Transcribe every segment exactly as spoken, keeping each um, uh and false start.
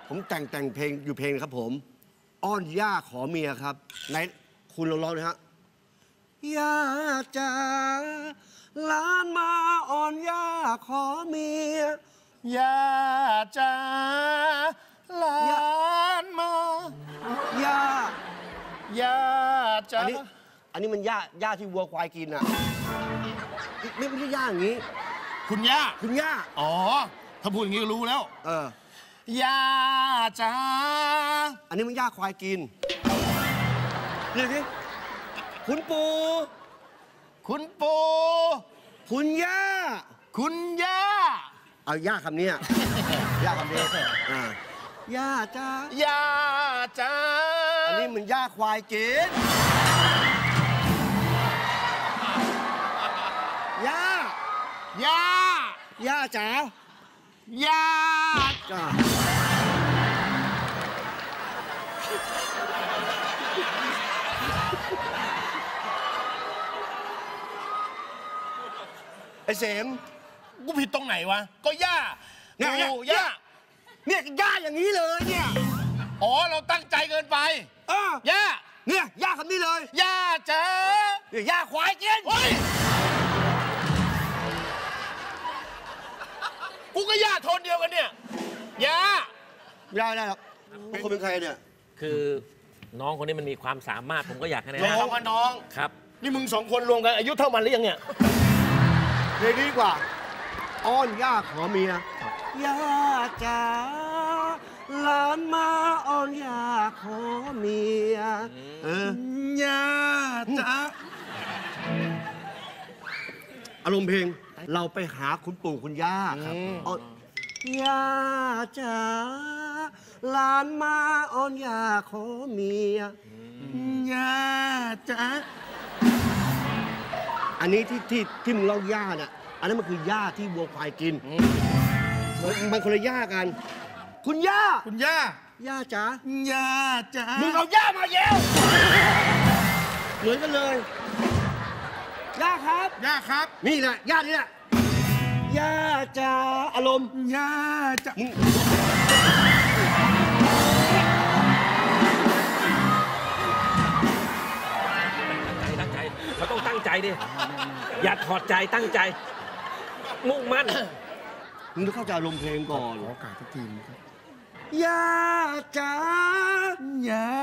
ผมแต่งแต่งเพลงอยู่เพลงครับผมอ้อนย่าขอเมียครับไหนคุณลองร้องเลยฮะย่าจ๋าหลานมาอ้อนย่าขอเมียย่าจ๋าหลานมาย่าย่าจ๋าอันนี้อันนี้มันย่าย่าที่วัวควายกินอ่ะไม่ไม่ใช่ย่าอย่างนี้คุณย่าคุณย่าอ๋อถ้าพูดอย่างนี้ก็รู้แล้วเออย่าจ๋าอันนี้มันย่าควายกินเรียกสิคุณปู่คุณปู่คุณย่าคุณย่าเอาย่าคำนี้ย่าคำนี้อ่าย่าจ้าย่าจ๋าอันนี้มันย่าควายกินย่าย่าย่าจ๋าย่าจ้าไอ้เสมกูผิดตรงไหนวะก็ย่าเนี่ยย่าเนี่ยย่าอย่างนี้เลยเนี่ยอ๋อเราตั้งใจเกินไปเออย่าเนี่ยย่าคำนี้เลยย่าจ๋าเนี่ยย่าควายกินกูก็ย่าโทนเดียวกันเนี่ยย่าย่าได้หรอกคนเป็นใครเนี่ยคือน้องคนนี้มันมีความสามารถผมก็อยากให้นะน้องว่าน้องครับนี่มึงสองคนรวมกันอายุเท่ามันหรือยังเนี่ยเพลงนี้ดีกว่าอ้อนย่าขอเมียย่าจ๋าหลานมาอ้อนย่าขอเมียเออย่าจ๋าอารมณ์เพลงเราไปหาคุณปู่คุณย่าครับย่าจ๋าหลานมาอ้อนย่าขอเมียย่าจ๋าอันนี้ที่ที่ที่มึงเล่าย่าน่ะอันนั้นมันคือย่าที่วัวควายกินมันคนละย่ากันคุณย่าคุณย่าย่าจ๋าย่าจ๋ามึงเอาย่ามาเย้วเหมือนกันเลยย่าครับย่าครับนี่แหละย่านี่แหละย่าจ๋าอารมณ์ย่าจ๋าตั้งใจเราต้องตั้งใจดิอย่าถอดใจตั้งใจมุ่งมั่นมึงต้องเข้าใจอารมณ์เพลงก่อนขอโอกาสทุกทีมครับย่าจ๋าย่า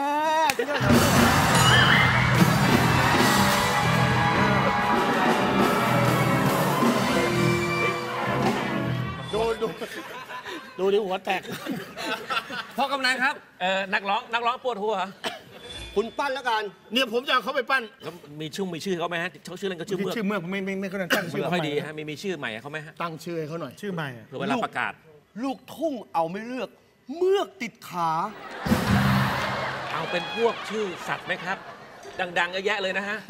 ดูดูดูดิหัวแตกพ่อกำนันครับเออนักร้องนักร้องปวดหัวคุณปั้นแล้วกันเนี่ยผมจะเอาเขาไปปั้นแล้วมีชื่อมีชื่อเขาไหมฮะเขาชื่อเล่นก็ชื่อเมือกชื่อเมือกไม่ไม่ไม่เขาตั้งชื่อค่อยดีฮะมีมีชื่อใหม่เขาไหมฮะตั้งชื่อให้เขาหน่อยชื่อใหม่เพื่อเวลาประกาศลูกทุ่งเอาไม่เลือกเมือกติดขาเอาเป็นพวกชื่อสัตว์ไหมครับดังๆเยอะแยะเลยนะฮะ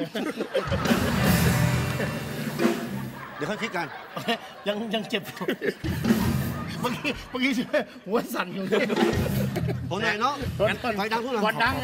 เดี๋ยวค่อยคิดกันยังยังเจ็บเมื่อกี้เมื่อกี้หัวสั่นอยู่ตรงไหนเนาะไฟดังทุกหลัง